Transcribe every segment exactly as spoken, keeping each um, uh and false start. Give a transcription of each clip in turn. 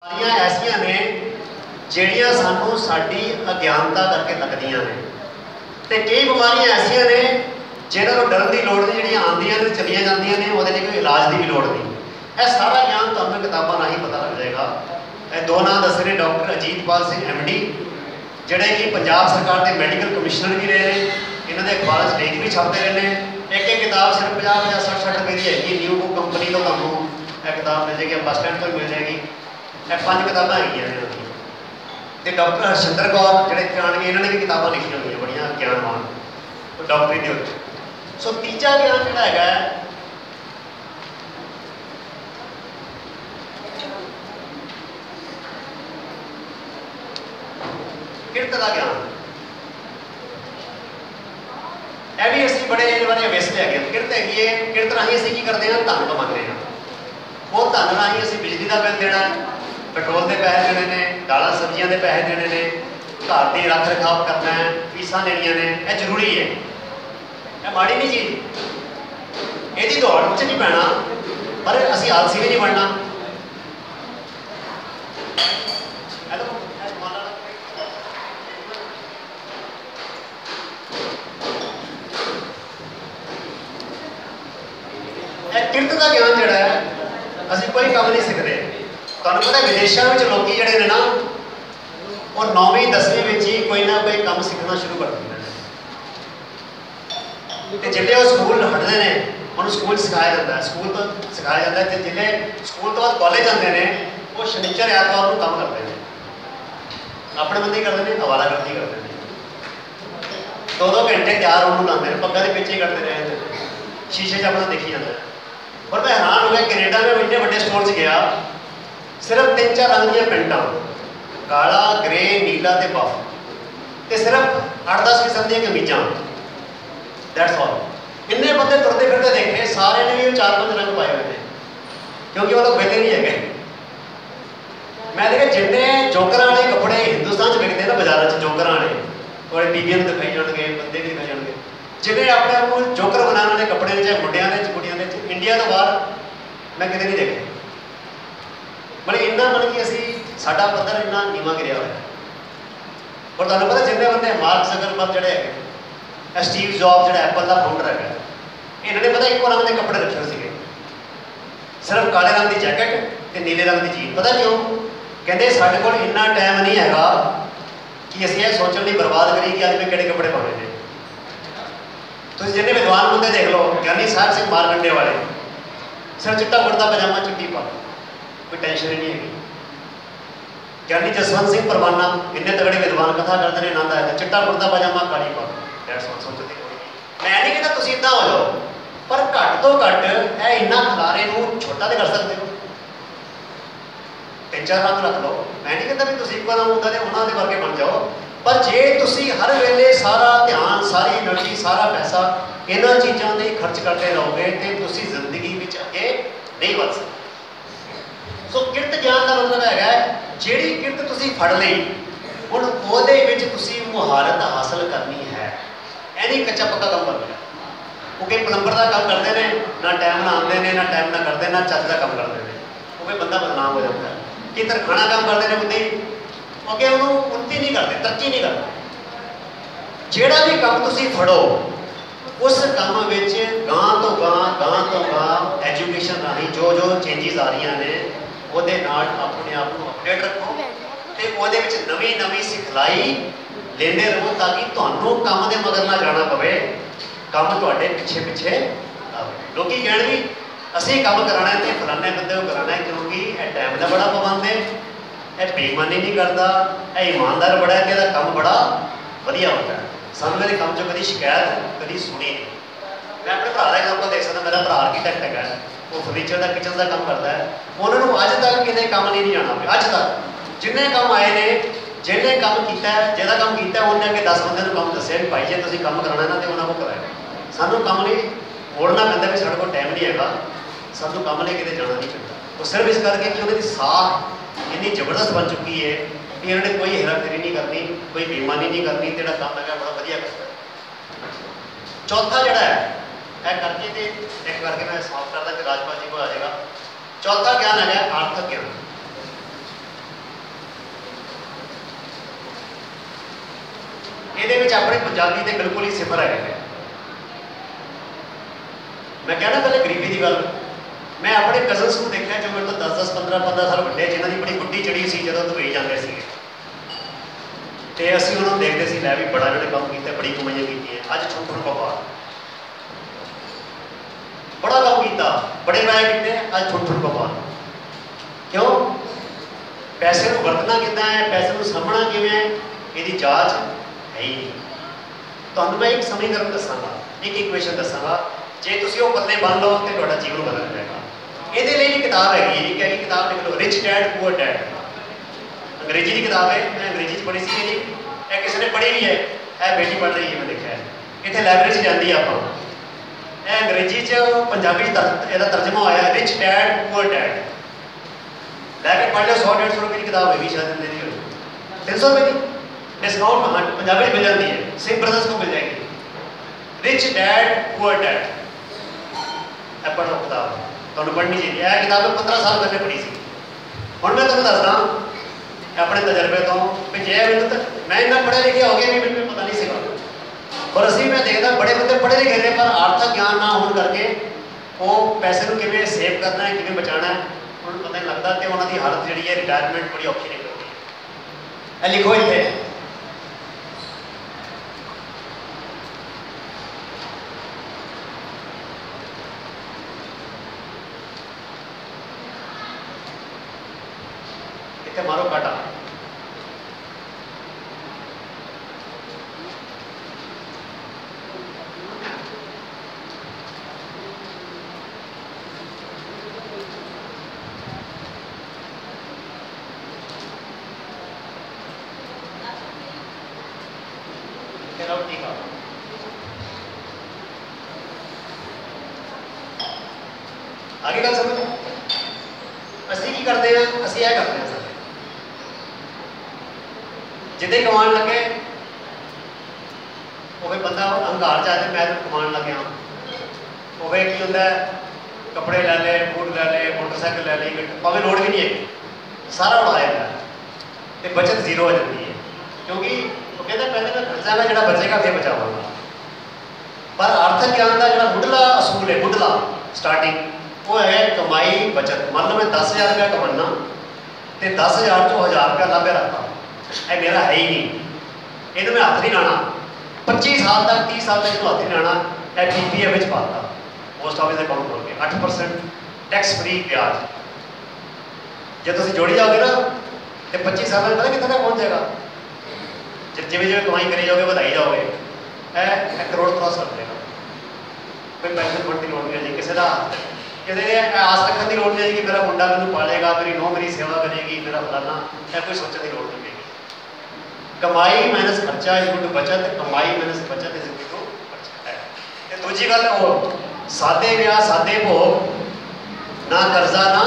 Isaiah ने ਜਿਹੜੀਆਂ ਸਾਨੂੰ ਸਾਡੀ ਅਗਿਆਨਤਾ ਕਰਕੇ ਲੱਗਦੀਆਂ ਨੇ ਤੇ ਕਈ ਬਿਮਾਰੀਆਂ ਐਸੀਆਂ ਨੇ ਜਿਹਨਾਂ ਨੂੰ ਡਰਨ ਦੀ ਲੋੜ ਨਹੀਂ, ਜਿਹੜੀਆਂ ਆਉਂਦੀਆਂ ਨੇ ਚਲੀਆਂ ਜਾਂਦੀਆਂ ਨੇ, ਉਹਦੇ ਲਈ ਕੋਈ ਇਲਾਜ ਦੀ ਵੀ ਲੋੜ ਨਹੀਂ। ਇਹ ਸਾਰਾ ਗਿਆਨ ਤੁਹਾਨੂੰ ਕਿਤਾਬਾਂ ਰਾਹੀਂ ਪਤਾ ਲੱਗ ਜਾਏਗਾ। ਇਹ ਦੋ ਨਾਂ ਦੱਸੇ ਨੇ, doctor Ajitpal Singh M D ਜਿਹੜੇ ਕਿ ਪੰਜਾਬ ਸਰਕਾਰ ਦੇ ਮੈਡੀਕਲ ਕਮਿਸ਼ਨਰ ਵੀ ਰਹੇ ਨੇ, ਇਹਨਾਂ ਦੇ ਅਖਬਾਰਾਂ 'ਚ ਲੇਖ ਵੀ ਛਪਦੇ ਰਹੇ ਨੇ। ਇੱਕ ਇੱਕ ਕਿਤਾਬ ਸਿਰਫ ਪੰਜਾਹ ਪੰਜਾਹ ਸੱਠ ਸੱਠ ਰੁਪਏ ਦੀ ਹੈਗੀ। ਨਿਊ ਬੁੱਕ ਕੰਪਨੀ ਤੋਂ ਤੁਹਾਨੂੰ ਇਹ ਕਿਤਾਬ ਮਿਲ ਜਾਏਗੀ, ਬੱਸ ਸਟੈਂਡ ਤੋਂ ਹੀ ਮਿਲ ਜਾਏਗੀ। ਇਹ ਪੰਜ ਕਿਤਾਬਾਂ ਹੈਗੀਆਂ ਨੇ ਇਹਨਾਂ ਦੀਆਂ। ਤੇ ਡਾਕਟਰ ਹਰਸ਼ਿੰਦਰ ਕੌਰ ਜਿਹੜੇ ਜਾਣਗੇ, ਇਹਨਾਂ ਨੇ ਵੀ ਕਿਤਾਬਾਂ ਲਿਖੀਆਂ ਹੋਈਆਂ ਬੜੀਆਂ ਗਿਆਨਵਾਨ ਡਾਕਟਰੀ ਦੇ ਉੱਤੇ। ਸੋ ਤੀਜਾ ਗਿਆਨ ਜਿਹੜਾ ਹੈਗਾ ਕਿਰਤ ਦਾ ਗਿਆਨ। ਇਹ ਵੀ ਅਸੀਂ ਬੜੇ ਇਹਦੇ ਬਾਰੇ ਅਵੇਸ ਲੈ ਗਏ। ਕਿਰਤ ਹੈਗੀ ਹੈ, ਕਿਰਤ ਰਾਹੀਂ ਅਸੀਂ ਕੀ ਕਰਦੇ ਹਾਂ? ਧਨ ਕਮਾਉਂਦੇ ਹਾਂ। ਉਹ ਧਨ ਰਾਹੀਂ ਅਸੀਂ ਬਿਜਲੀ ਦਾ ਬਿੱਲ ਦੇਣਾ, ਪੈਟਰੋਲ ਦੇ ਪੈਸੇ ਦੇਣੇ ਨੇ, ਦਾਲਾਂ ਸਬਜ਼ੀਆਂ ਦੇ ਪੈਸੇ ਦੇਣੇ ਨੇ, ਘਰ ਦੀ ਰੱਖ ਰਖਾਵ ਕਰਨਾ ਹੈ, ਫੀਸਾਂ ਦੇਣੀਆਂ ਨੇ। ਇਹ ਜ਼ਰੂਰੀ ਹੈ, ਇਹ ਮਾੜੀ ਨਹੀਂ ਚੀਜ਼। ਇਹਦੀ ਦੌੜ ਵਿੱਚ ਨਹੀਂ ਪੈਣਾ, ਪਰ ਅਸੀਂ ਆਲਸੀ ਵੀ ਨਹੀਂ ਬਣਨਾ। ਇਹ ਕਿਰਤ ਦਾ ਗਿਆਨ ਜਿਹੜਾ ਹੈ, ਅਸੀਂ ਕੋਈ ਕੰਮ ਨਹੀਂ ਸਿੱਖਦੇ। ਤੁਹਾਨੂੰ ਪਤਾ ਵਿਦੇਸ਼ਾਂ ਵਿੱਚ ਲੋਕੀ ਜਿਹੜੇ ਨੇ ਨਾ, ਉਹ ਨੌਵੀਂ ਦਸਵੀਂ ਵਿੱਚ ਹੀ ਕੋਈ ਨਾ ਕੋਈ ਕੰਮ ਸਿੱਖਣਾ ਸ਼ੁਰੂ ਕਰ ਦਿੰਦੇ ਨੇ। ਤੇ ਜਿਹੜੇ ਉਹ ਸਕੂਲ ਹਟਦੇ ਨੇ, ਉਹਨੂੰ ਸਕੂਲ ਸਿਖਾਇਆ ਜਾਂਦਾ ਹੈ, ਸਕੂਲ ਤੋਂ ਸਿਖਾਇਆ ਜਾਂਦਾ ਹੈ। ਤੇ ਜਿਹੜੇ ਸਕੂਲ ਤੋਂ ਬਾਅਦ ਕਾਲਜ ਜਾਂਦੇ ਨੇ, ਉਹ ਸ਼ਨੀਚਰ ਐਤਵਾਰ ਨੂੰ ਕੰਮ ਕਰਦੇ ਨੇ, ਆਪਣੇ ਬੰਦੇ ਕਰਦੇ ਨੇ, ਹਵਾਲਾਗਰਦੀ ਕਰਦੇ ਨੇ। ਦੋ ਦੋ ਘੰਟੇ ਤਿਆਰ ਹੋਣ ਨੂੰ ਲਾਉਂਦੇ ਨੇ, ਪੱਗਾਂ ਦੇ ਪਿੱਛੇ ਕਰਦੇ ਰਹੇ, ਸ਼ੀਸ਼ੇ 'ਚ ਆਪਣਾ ਦੇਖੀ ਜਾਂਦਾ। ਪਰ ਮੈਂ ਹੈਰਾਨ ਹੋ ਗਿਆ, ਕੈਨੇਡਾ में ਇੰਨੇ ਵੱਡੇ ਸਟੋਰ 'ਚ ਗਿਆ, ਸਿਰਫ ਤਿੰਨ ਚਾਰ ਰੰਗ ਦੀਆਂ ਪੈਂਟਾਂ, ਕਾਲਾ, ਗ੍ਰੇ, ਨੀਲਾ ਤੇ ਬਫ, ਤੇ ਸਿਰਫ ਅੱਠ ਦਸ ਕਿਸਮ ਦੀਆਂ ਕਮੀਜ਼ਾਂ। That's all. ਇੰਨੇ ਬੰਦੇ ਤੁਰਦੇ ਫਿਰਦੇ ਦੇਖੇ, ਸਾਰੇ ਨੇ ਵੀ ਚਾਰ ਪੰਜ ਰੰਗ ਪਾਏ ਹੋਏ ਨੇ, ਕਿਉਂਕਿ ਉਹ ਲੋਕ ਵਿਹਲੇ ਨਹੀਂ ਹੈਗੇ। ਮੈਂ ਦੇਖਿਆ ਜਿੰਨੇ ਜੋਕਰਾਂ ਵਾਲੇ ਕੱਪੜੇ ਹਿੰਦੁਸਤਾਨ 'ਚ ਵਿਕਦੇ ਨਾ ਬਾਜ਼ਾਰਾਂ 'ਚ, ਜੋਕਰਾਂ ਵਾਲੇ, ਉਹ ਬੀਬੀਆਂ ਨੂੰ ਦਿਖਾਈ ਜਾਣਗੇ, ਬੰਦੇ ਵੀ ਦਿਖਾਈ ਜਾਣਗੇ। ਜਿਹਨੇ ਆਪਣੇ ਆਪ ਨੂੰ ਜੋਕਰ ਬਣਾਉਣ ਵਾਲੇ ਕੱਪੜੇ ਨੇ, ਚਾਹੇ ਮੁੰਡਿਆਂ ਦੇ ਕੁੜੀਆਂ ਦੇ, ਇੰਡੀਆ ਤੋਂ ਬਾਹਰ ਮੈਂ ਕਿਤੇ ਨਹੀਂ ਦੇਖੇ। ਮਤਲਬ ਇੰਨਾ ਮਤਲਬ ਕਿ ਅਸੀਂ ਸਾਡਾ ਪੱਧਰ ਇੰਨਾ ਨੀਵਾਂ ਗਿਰਿਆ ਹੋਇਆ। ਪਰ ਤੁਹਾਨੂੰ ਪਤਾ ਜਿੰਨੇ ਬੰਦੇ ਮਾਰਕ ਜ਼ਕਰਬਰਗ ਜਿਹੜੇ ਹੈਗੇ, ਸਟੀਵ ਜੌਬ ਜਿਹੜਾ ਐਪਲ ਦਾ ਫਾਊਂਡਰ ਹੈਗਾ, ਇਹਨਾਂ ਨੇ ਪਤਾ ਇੱਕੋ ਰੰਗ ਦੇ ਕੱਪੜੇ ਰੱਖੇ ਸੀਗੇ, ਸਿਰਫ ਕਾਲੇ ਰੰਗ ਦੀ ਜੈਕਟ ਤੇ ਨੀਲੇ ਰੰਗ ਦੀ ਜੀਨ। ਪਤਾ ਕਿਉਂ? ਕਹਿੰਦੇ ਸਾਡੇ ਕੋਲ ਇੰਨਾ ਟਾਈਮ ਨਹੀਂ ਹੈਗਾ ਕਿ ਅਸੀਂ ਇਹ ਸੋਚਣ ਲਈ ਬਰਬਾਦ ਕਰੀਏ ਕਿ ਅੱਜ ਮੈਂ ਕਿਹੜੇ ਕੱਪੜੇ ਪਾਉਣੇ ਨੇ। ਤੁਸੀਂ ਜਿੰਨੇ ਵਿਦਵਾਨ ਬੰਦੇ ਦੇਖ ਲਓ, ਗਿਆਨੀ ਸਾਹਿਬ ਸਿੰਘ ਮਾਰਕੰਡੇ ਵਾਲੇ, ਸਿਰ ਚਿੱਟਾ ਕੁੜਤਾ ਪਜਾਮਾ, ਚਿੱਟੀ ਪੱਗ, ਕੋਈ ਟੈਨਸ਼ਨ ਹੀ ਨਹੀਂ ਹੈਗੀ। ਗਿਆਨੀ ਜਸਵੰਤ ਸਿੰਘ ਪਰਵਾਨਾ, ਇੰਨੇ ਤਗੜੇ ਵਿਦਵਾਨ, ਕਥਾ ਕਰਦੇ ਨੇ, ਆਨੰਦ ਆਇਆ, ਚਿੱਟਾ ਕੁੜਤਾ ਪਜਾਮਾ, ਕਾਲੀ ਪੱਗ। That's all. ਸੋਚਦੇ ਮੈਂ ਨਹੀਂ ਕਹਿੰਦਾ ਤੁਸੀਂ ਇੱਦਾਂ ਹੋ ਜਾਓ, ਪਰ ਘੱਟ ਤੋਂ ਘੱਟ ਇਹ ਇੰਨਾ ਖਲਾਰੇ ਨੂੰ ਛੋਟਾ ਤੇ ਕਰ ਸਕਦੇ ਹੋ। ਤਿੰਨ ਚਾਰ ਰੰਗ ਰੱਖ ਲਓ। ਮੈਂ ਨਹੀਂ ਕਹਿੰਦਾ ਵੀ ਤੁਸੀਂ ਇੱਕੋ ਰੰਗ ਹੁੰਦਾ ਤੇ ਉਹਨਾਂ ਦੇ ਵਰਗੇ ਬਣ ਜਾਓ, ਪਰ ਜੇ ਤੁਸੀਂ ਹਰ ਵੇਲੇ ਸਾਰਾ ਧਿਆਨ, ਸਾਰੀ એનર્ਜੀ, ਸਾਰਾ ਪੈਸਾ ਇਹਨਾਂ ਚੀਜ਼ਾਂ 'ਤੇ ਖਰਚ ਕਰਦੇ ਰਹੋਗੇ ਤੇ ਤੁਸੀਂ ਜ਼ਿੰਦਗੀ ਵਿੱਚ ਅੱਗੇ ਨਹੀਂ ਵੱਧ ਸਕਦੇ। ਸੋ ਕਿਰਤ ਗਿਆਨ ਦਾ ਮਤਲਬ ਹੈਗਾ ਜਿਹੜੀ ਕਿਰਤ ਤੁਸੀਂ ਫੜ ਲਈ, ਹੁਣ ਉਹਦੇ ਵਿੱਚ ਤੁਸੀਂ ਮੁਹਾਰਤ ਹਾਸਲ ਕਰਨੀ ਹੈ। ਇਹ ਨਹੀਂ ਕੱਚਾ ਪੱਕਾ ਕੰਮ ਕਰਨਾ। ਉਹ ਕੋਈ ਪਲੰਬਰ ਦਾ ਕੰਮ ਕਰਦੇ ਨੇ, ਨਾ ਟਾਈਮ ਨਾਲ ਆਉਂਦੇ ਨੇ, ਨਾ ਟਾਈਮ ਨਾਲ ਕਰਦੇ, ਨਾ ਚੱਜ ਦਾ ਕੰਮ ਕਰਦੇ ਨੇ, ਉਹ ਕੋਈ ਬੰਦਾ ਬਦਨਾਮ ਹੋ ਜਾਂਦਾ। ਕਿ ਤਰਖਾਣਾ ਕੰਮ ਕਰਦੇ ਨੇ ਬੰਦੇ, ਅੱਗੇ ਉਹਨੂੰ ਉੱਨਤੀ ਨਹੀਂ ਕਰਦੇ, ਤਰੱਕੀ ਨਹੀਂ ਕਰਦੇ। ਜਿਹੜਾ ਵੀ ਕੰਮ ਤੁਸੀਂ ਫੜੋ, ਉਸ ਕੰਮ ਵਿੱਚ ਗਾਂ ਤੋਂ ਗਾਂ ਗਾਂ ਤੋਂ ਗਾਂ ਐਜੂਕੇਸ਼ਨ ਰਾਹੀਂ ਜੋ ਜੋ ਚੇਂਜਿਸ ਆ ਰਹੀਆਂ ਨੇ, ਉਹਦੇ ਨਾਲ ਆਪਣੇ ਆਪ ਨੂੰ ਅਪਡੇਟ ਰੱਖੋ ਤੇ ਉਹਦੇ ਵਿੱਚ ਨਵੀਂ ਨਵੀਂ ਸਿਖਲਾਈ ਲੈਂਦੇ ਰਹੋ, ਤਾਂ ਕਿ ਤੁਹਾਨੂੰ ਕੰਮ ਦੇ ਮਗਰ ਨਾ ਜਾਣਾ ਪਵੇ, ਕੰਮ ਤੁਹਾਡੇ ਪਿੱਛੇ ਪਿੱਛੇ ਆਵੇ। ਲੋਕੀ ਕਹਿਣ ਵੀ ਅਸੀਂ ਕੰਮ ਕਰਾਉਣਾ ਤੇ ਫਲਾਣੇ ਬੰਦੇ ਨੂੰ ਕਰਾਉਣਾ, ਕਿਉਂਕਿ ਇਹ ਟਾਈਮ ਦਾ ਬੜਾ ਪਾਬੰਦ ਹੈ, ਇਹ ਬੇਈਮਾਨੀ ਨਹੀਂ ਕਰਦਾ, ਇਹ ਇਮਾਨਦਾਰ ਬੜਾ ਹੈ, ਇਹਦਾ ਕੰਮ ਬੜਾ ਵਧੀਆ ਹੁੰਦਾ ਹੈ। ਸਾਨੂੰ ਮੇਰੇ ਕੰਮ 'ਚੋਂ ਕਦੀ ਸ਼ਿਕਾਇਤ ਕਦੀ ਸੁਣੀ ਨਹੀਂ। ਮੈਂ ਆਪਣੇ ਭਰਾ ਦਾ ਕੰਮ ਦੇਖ ਸਕਦਾ, ਮੇਰਾ ਭਰਾ ਆਰਕੀਟੈਕਟ ਹੈਗਾ, ਉਹ ਫਰਨੀਚਰ ਦਾ, ਕਿਚਨ ਦਾ ਕੰਮ ਕਰਦਾ ਹੈ। ਉਹਨਾਂ ਨੂੰ ਅੱਜ ਤੱਕ ਕਿਤੇ ਕੰਮ ਨਹੀਂ ਨਹੀਂ ਜਾਣਾ ਪਿਆ। ਅੱਜ ਤੱਕ ਜਿੰਨੇ ਕੰਮ ਆਏ ਨੇ, ਜਿਹਨੇ ਕੰਮ ਕੀਤਾ, ਜਿਹਦਾ ਕੰਮ ਕੀਤਾ, ਉਹਨੇ ਅੱਗੇ ਦਸ ਬੰਦਿਆਂ ਨੂੰ ਕੰਮ ਦੱਸਿਆ ਵੀ ਭਾਈ ਜੇ ਤੁਸੀਂ ਕੰਮ ਕਰਾਉਣਾ ਨਾ ਤੇ ਉਹਨਾਂ ਕੋਲ ਕਰਾਇਆ। ਸਾਨੂੰ ਕੰਮ ਲਈ ਮੋੜਨਾ ਪੈਂਦਾ ਵੀ ਸਾਡੇ ਕੋਲ ਟਾਈਮ ਨਹੀਂ ਹੈਗਾ, ਸਾਨੂੰ ਕੰਮ ਲਈ ਕਿਤੇ ਜਾਣਾ ਨਹੀਂ ਪੈਂਦਾ। ਉਹ ਸਿਰਫ ਇਸ ਕਰਕੇ ਕਿ ਉਹਨਾਂ ਦੀ ਸਾਖ ਇੰਨੀ ਜ਼ਬਰਦਸਤ ਬਣ ਚੁੱਕੀ ਹੈ ਕਿ ਇਹਨਾਂ ਨੇ ਕੋਈ ਹੇਰਾਫੇਰੀ ਨਹੀਂ ਕਰਨੀ, ਕੋਈ ਬੇਈਮਾਨੀ ਨਹੀਂ ਕਰਨੀ, ਤੇ ਜਿਹੜਾ ਕੰਮ ਹੈਗਾ ਬੜਾ ਵਧੀਆ ਕਰਦਾ। ਚੌਥਾ ਜਿਹੜਾ ਹੈ, ਇਹ ਕਰਕੇ ਤੇ ਇੱਕ ਕਰਕੇ ਮੈਂ ਸਾਫ਼ ਕਰਦਾ ਕਿ ਰਾਜਪਾਲ ਜੀ ਕੋਲ ਆ ਜਾਏਗਾ। ਚੌਥਾ ਗਿਆਨ ਹੈਗਾ ਆਰਥਿਕ ਗਿਆਨ। ਵਿੱਚ ਆਪਣੇ ਪੰਜਾਬੀ ਦੇ ਬਿਲਕੁਲ ਹੀ ਸਿਫਰ ਹੈ। ਮੈਂ ਕਹਿਣਾ ਪਹਿਲੇ ਗਰੀਬੀ ਦੀ ਗੱਲ, ਮੈਂ ਆਪਣੇ ਕਜ਼ਨਸ ਨੂੰ ਦੇਖਿਆ ਜੋ ਮੇਰੇ ਤੋਂ ਦਸ ਦਸ ਪੰਦਰਾਂ ਪੰਦਰਾਂ ਸਾਲ ਵੱਡੇ, ਜਿਨ੍ਹਾਂ ਦੀ ਬੜੀ ਗੁੱਡੀ ਚੜੀ ਸੀ ਜਦੋਂ ਦੁਬਈ ਜਾਂਦੇ ਸੀਗੇ, ਤੇ ਅਸੀਂ ਉਹਨਾਂ ਨੂੰ ਦੇਖਦੇ ਸੀ ਲੈ ਵੀ ਬੜਾ ਜਿਹੜੇ ਕੰਮ ਕੀਤੇ, ਬੜੀ ਕਮਾਈਆਂ ਕੀਤੀਆਂ। ਅੱਜ ਛੋਟੇ ਨੂੰ ਵਪਾਰ, ਬੜਾ ਕੰਮ ਕੀਤਾ, ਬੜੇ ਪੈਸੇ ਕੀਤੇ, ਅੱਜ ਛੋਟੇ ਨੂੰ ਵਪਾਰ। ਕਿਉਂ? ਪੈਸੇ ਨੂੰ ਵਰਤਣਾ ਕਿੱਦਾਂ ਹੈ, ਪੈਸੇ ਨੂੰ ਸਾਂਭਣਾ ਕਿਵੇਂ ਹੈ, ਇਹਦੀ ਜਾਂਚ ਹੈ ਹੀ ਨਹੀਂ। ਤੁਹਾਨੂੰ ਮੈਂ ਇੱਕ ਸਮੀਕਰਨ ਦੱਸਾਂਗਾ, ਇੱਕ ਇਕੁਏਸ਼ਨ ਦੱਸਾਂਗਾ, ਜੇ ਤੁਸੀਂ ਉਹ ਪੱਲੇ ਬੰਨ ਲਓ ਤੇ ਤੁਹਾਡਾ ਜੀਵਨ ਬਦਲ ਜਾਏਗਾ। ਇਹਦੇ ਲਈ ਇੱਕ ਕਿਤਾਬ ਹੈਗੀ, ਇੱਕ ਹੈਗੀ ਕਿਤਾਬ ਲਿਖ ਲਓ, ਰਿਚ ਡੈਡ ਪੂਅਰ ਡੈਡ। ਅੰਗਰੇਜ਼ੀ ਦੀ ਕਿਤਾਬ ਹੈ, ਮੈਂ ਅੰਗਰੇਜ਼ੀ 'ਚ ਪੜ੍ਹੀ ਸੀ ਜੀ, ਇਹ ਕਿਸੇ ਨੇ ਪੜ੍ਹੀ ਵੀ ਹੈ, ਇਹ ਬੇਟੀ ਪੜ੍ਹ ਰਹੀ ਹੈ, ਮੈਂ ਦੇਖਿਆ ਇੱਥੇ ਲਾਇਬ੍ਰੇਰੀ 'ਚ ਜਾਂਦੀ ਆਪਾਂ। ਇਹ ਅੰਗਰੇਜ਼ੀ 'ਚ ਪੰਜਾਬੀ 'ਚ ਇਹਦਾ ਤਰਜਮਾ ਹੋਇਆ ਰਿਚ ਡੈਡ ਪੂਅਰ ਡੈਡ। ਲੈ ਕੇ ਪੜ੍ਹ ਲਿਓ, ਸੌ ਡੇਢ ਸੌ ਰੁਪਏ ਦੀ ਕਿਤਾਬ ਹੈਗੀ, ਸ਼ਾਇਦ ਲੈਣੀ ਹੋਈ, ਤਿੰਨ ਸੌ ਰੁਪਏ ਦੀ डिस्काउंट पंजाबी में मिल जाती है, सिंह ब्रदर्स को मिल जाएगी, रिच डैड पुअर डैड। ਇਹ ਪੜ੍ਹੋ ਕਿਤਾਬ, ਤੁਹਾਨੂੰ ਪੜ੍ਹਨੀ ਚਾਹੀਦੀ ਹੈ। ਇਹ ਕਿਤਾਬ ਮੈਂ ਪੰਦਰਾਂ ਸਾਲ ਪਹਿਲੇ ਪੜ੍ਹੀ ਸੀ। ਹੁਣ ਮੈਂ ਤੁਹਾਨੂੰ ਦੱਸਦਾ ਆਪਣੇ ਤਜਰਬੇ ਤੋਂ ਵੀ ਜੇ ਮੈਨੂੰ ਤਾਂ ਮੈਂ ਇੰਨਾ ਪੜ੍ਹੇ ਲਿਖੇ ਹੋ ਗਏ ਵੀ ਮੈਨੂੰ ਪਤਾ ਨਹੀਂ ਸੀਗਾ, ਪਰ ਅਸੀਂ ਮੈਂ ਦੇਖਦਾ ਬੜੇ ਬੰਦੇ ਪੜ੍ਹੇ ਲਿਖੇ ਨੇ ਪਰ ਆਰਥਿਕ ਗਿਆਨ ਨਾ ਹੋਣ ਕਰਕੇ ਉਹ ਪੈਸੇ ਨੂੰ ਕਿਵੇਂ ਸੇਵ ਕਰਨਾ ਹੈ, ਕਿਵੇਂ ਬਚਾਉਣਾ ਹੈ, ਉਹਨਾਂ ਨੂੰ ਪਤਾ ਨਹੀਂ ਲੱਗਦਾ ਤੇ ਉਹਨਾਂ ਦੀ ਹਾਲਤ ਜਿਹੜੀ ਹੈ ਰਿਟਾਇਰਮੈਂਟ ਬੜੀ ਔਖੀ ਨਿਕਲਦੀ ਹੈ। ਇਹ ਲਿਖੋ ਇੱਥੇ, ਇੱਥੇ ਮਾਰੋ ਕਾਟਾ। ठीक है, आगे गल समझ। असं की करते हैं, असं यह करते हैं सारे जिदे कमान लगे वो बंदा हंकार चाहते मैं तो कमान लग गया, वो की होंगे कपड़े लै ले, बूट लै ले, मोटरसाइकिल लै ली, भावें लोड़ भी नहीं है, सारा उड़ा जाता है तो बचत जीरो हो जाती है। क्योंकि वो कहते पहले मैं खर्चा मैं जो बचेगा फिर बचावागा। पर आर्थिक ज्ञान का जो मुढ़ला असूल है, मुढ़ला स्टार्टिंग वो है कमाई बचत। मान लो मैं दस हज़ार रुपया कमाना तो दस हज़ार चो हज़ार रुपया लाभे रखता, यह मेरा है ही नहीं, इन्हें मैं हथ नहीं लाना। पच्ची साल तक तीस साल तक हथ नहीं लाना, यह पी पी एफ पाता पोस्ट ऑफिस अकाउंट खोल के अठ परसेंट टैक्स फ्री ब्याज। जो तुम जोड़ी जाओगे ना तो पच्ची साल में पता कितना तक पहुँच जाएगा, जब जिमें जिमें कमाई करी जाओगे ਵਧਾਈ जाओगे, यह करोड़ क्रॉस कर देगा। कोई पेंशन फंड की लोड़ नहीं है, किसी का किसी आस रखने की लोड़ नहीं है कि मेरा मुंडा मैंने पालेगा, मेरी नौह मेरी सेवा करेगी, मेरा फलाना, यह कोई सोचने की लोड़ नहीं है। कमाई माइनस खर्चा इज इक्वल टू बचत, कमाई माइनस बचत इज इक्वल टू खर्चा है। तो दूजी गल वो सादे ब्याह सादे भोग ना कर्जा ना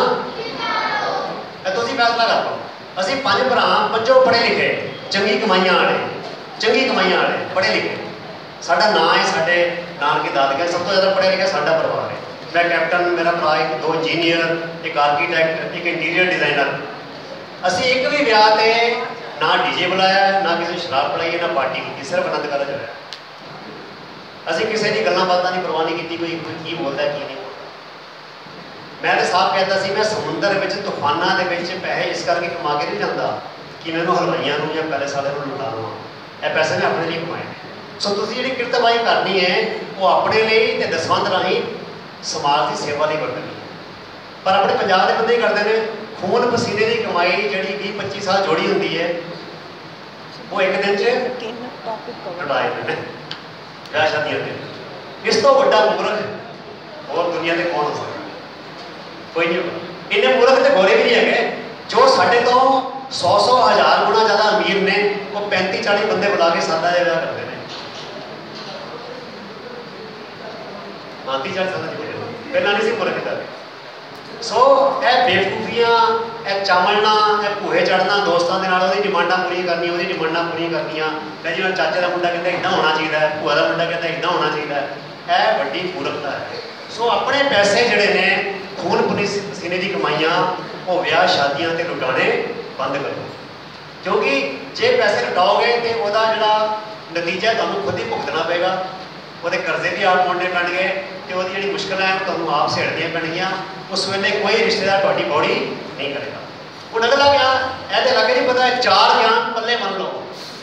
तुम फैसला कर लो। असी पंज भरा पंजों पढ़े लिखे, चंगी कमाइयां वाले, चंगी कमाइयां वाले पढ़े लिखे, साडा नां है, साडे नानके दादके सब तो ज़्यादा पढ़े लिखे साडा परिवार है। मैं कैप्टन, मेरा भरा एक दो इंजीनियर, एक आर्कीटैक्ट, एक इंटीरियर डिजाइनर। असी एक भी ब्याह ते ना डीजे बुलाया, ना किसी शराब पिलाई, ना पार्टी की, सिर्फ आनंद कारज होया। असी किसी की गल्लां बातां की परवाह नहीं की, कोई की बोलता की नहीं बोलता। मैं तो साफ कहता सी मैं समुंदर में तूफाना के पैसे इस करके कमा के नहीं जाता कि मैं हलवाइया या पैलेस वाले लुटा लवां, यह पैसे मैं अपने लिए कमाए। सो तुसीं जिहड़ी किरतमाई करनी है वो अपने लिए ते दसवंध राही समाज की सेवा नहीं करनी। पर अपने पंजाब के बंदे करते हैं खून पसीने की कमाई जिहड़ी बीस पच्चीस साल जोड़ी होंदी है वो एक दिन च लुटा देते हैं ब्याह शादियों में। इस तो वड्डा मूर्ख और दुनिया के कौन हो सकता, कोई नहीं होगा। इन्ने मूर्ख तो गोरे भी नहीं है जो साढ़े तो सौ सौ हज़ार गुणा ज़्यादा अमीर ने, वो पैंती चालीस बंदे बुला के सादा जिहा विआह करते हैं। पैंती चालीस साल पहला नहीं सी मूर्ख इदा। सो यह बेवकूफियां, यह चावलना, यह भूहे चढ़ना, दोस्तों के नाल ओहदी डिमांडां पूरीआं करनियां, ओहदी डिमांडां पूरीआं करनियां। जिवें चाचे का मुंडा कहता इदां होना चाहिए, भूआ का मुंडा कहता इदां होना चाहिए, यह वड्डी मूर्खता है। सो अपने पैसे जिहड़े ने खून पसीने की कमाइयां वो ब्याह शादियां ते लुटाने बंद करो, क्योंकि जे पैसे लुटाओगे तो वह जो नतीजा तुहानूं खुद ही भुगतना पेगा, ਉਹਦੇ ਕਰਜ਼ੇ भी आप मोड़ने पैणगे तो ਉਹਦੀ ਜਿਹੜੀ मुश्किल है तुहानूं आप झेलणियां पैणगीਆਂ। उस वेले कोई रिश्तेदार तुहाडी बॉडी नहीं करेगा। ਹੁਣ अगला ज्ञान ਇਹਦੇ लागे नहीं पता, चार ज्ञान पल्ले मन लो।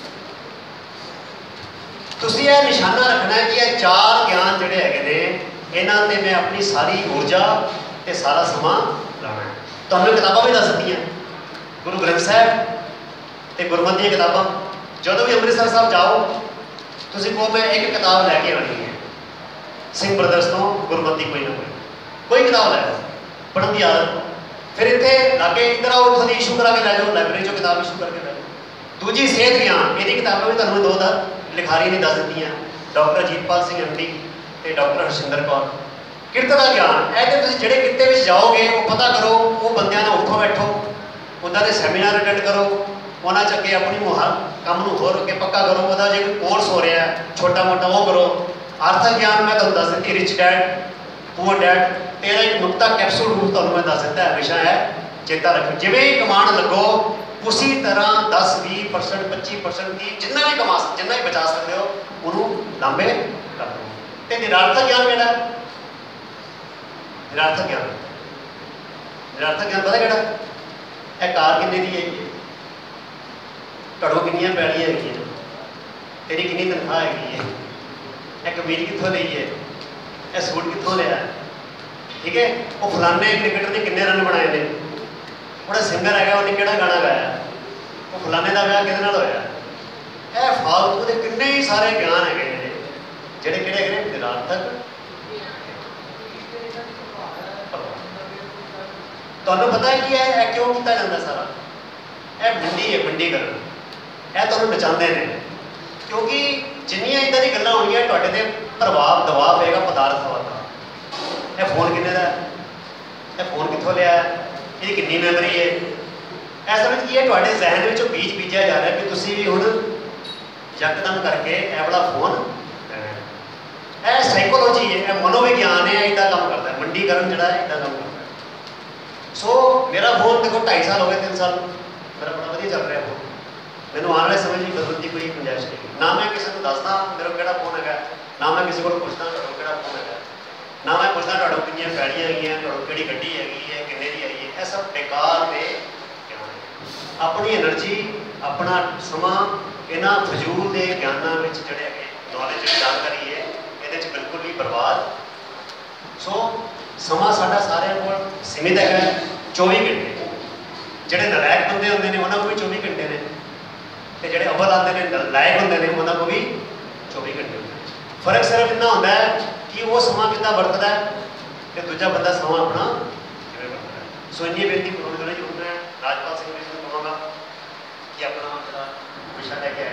ਤੁਸੀਂ ਇਹ ਨਿਸ਼ਾਨਾ ਰੱਖਣਾ है कि ਇਹ चार ज्ञान ਜਿਹੜੇ ਹੈਗੇ ਨੇ ਇਹਨਾਂ ਤੇ मैं अपनी सारी ऊर्जा ਤੇ सारा समा ਲਾਣਾ है। ਤੁਹਾਨੂੰ किताबां भी दस ਦਿੱਤੀਆਂ, गुरु ग्रंथ साहब ਤੇ गुरमत ਦੀਆਂ किताबां। ਜਦੋਂ भी ਅੰਮ੍ਰਿਤਸਰ ਸਾਹਿਬ ਜਾਓ ਤੁਸੀਂ ਕਹੋ मैं एक किताब लैके आनी है सिंह ब्रदर्स तो, गुरमत की कोई ना कोई कोई किताब लै पढ़ने की आदत। फिर इतने लागे इधर आओ, इतों की इशू करा के लै जाओ, लाइब्रेरी चो किताब इशू करके लै जाओ। दूजी सेहत ज्ञान, ये किताबें भी तुहानूं दो दा लिखारी ने दस दित्तियां, doctor Ajitpal Singh M D ते डॉक्टर हरसिंदर कौर। किरत का ज्ञान है कि तुसीं जिहड़े किते विच जाओगे वो पता करो, वो बंदियां नाल उठो बैठो, उन्हां दे सैमीनार अटेंड करो, उन्होंने चके अपनी मुहा काम होर अगे पक्का करो। वह जो कोर्स हो रहा है छोटा मोटा वो करो। आर्थिक ज्ञान मैं तुहानूं दस दी, रिच डैड पुअर डैड, तेरा एक नुकता कैप्सूल रूप तुहानूं मैं दस दिता, हमेशा है चेता रखो। जिवें ही कमान लगो उसी तरह दस भी परसेंट पच्ची परसेंट की जिन्ना भी कमा जिन्ना भी बचा सकते हो उन्होंने लांबे कर दो। तो निरार्थक ज्ञान केड़ा? निरार्थक ज्ञान निरार्थक ज्ञान पता केड़ा? यह कार किन्ने दी है, घड़ों किनियां पैड़ियां हैगियां, तेरी किन्नी तनख्वाह हैगी है, यह कमीज कित्थों ली है, यह सूट कित्थों लिया, ठीक है। वो फलाने क्रिकेटर ने किन्ने रन बनाए ने, बड़ा सिंगर है उन्हें किहड़ा गाना गाया, वो फलाने का विआह किहदे नाल होया। यह फालतू के किन्ने ही सारे ज्ञान है जिहड़े किहड़े हैगे ने निरार्थक। तुहानूं पता है कि यह क्यों किया जाता सारा? यह मंडी है, मंडीकरण ਇਹ ਤੁਹਾਨੂੰ ਬਚਾਉਂਦੇ ਨੇ, क्योंकि जिन्नियां इदां दी गल्लां होणगीਆਂ ਤੁਹਾਡੇ ਤੇ प्रभाव दबाव पेगा पदार्थ ਦਾ। ਇਹ फोन किन्ने दा, ਇਹ फोन कित्थों लिया, ਇਹਦੀ किन्नी मैमरी है, ऐसा में की है ਤੁਹਾਡੇ जहन ਵਿੱਚੋਂ बीज बीजा जा रहा है कि तुसीं भी हुण यकदम करके ਇਹ वाला फोन लेना। ਇਹ साइकोलॉजी है, ਇਹ मनोविज्ञान है, इदां काम करता है मंडीकरण जिहड़ा है, इदां काम करता है। सो मेरा फोन देखो ढाई साल हो गए, तीन साल मेरा बड़ा वधिया चल रहा है फोन। मैंने आने वाले समय की बदलने की कोई गुंजाइश नहीं, ना मैं किसी को दसदा मेरे को फोन है, ना मैं किसी को पुछदा कि फोन है, ना मैं पुछदा कि कितनी पैड़ियां है, कि गड्डी हैगी है, किन्ने दी हैगी है। यह सब बेकार ने अपनी एनर्जी अपना समा इन्हां फजूल के ज्ञानों में जोड़े नॉलेज जानकारी है ये बिल्कुल भी बर्बाद। सो समा साडा सारे को सीमित है, चौबी घंटे। जोड़े नलायक बंदे होंगे ने उन्होंने भी चौबी घंटे ने, तो जोड़े अव्वल आते हैं लायक होंगे ने उन्होंने को भी चौबी घंटे होंगे। फर्क सिर्फ इतना होता है कि वो समा कितना बरतता है तो दूजा बंदा समा अपना किवें बरतता है। सो इन्नी बेनती करूँगा जरूर मैं राजपाल सिंह जी को कहूँगा कि अपना जो विषय लैके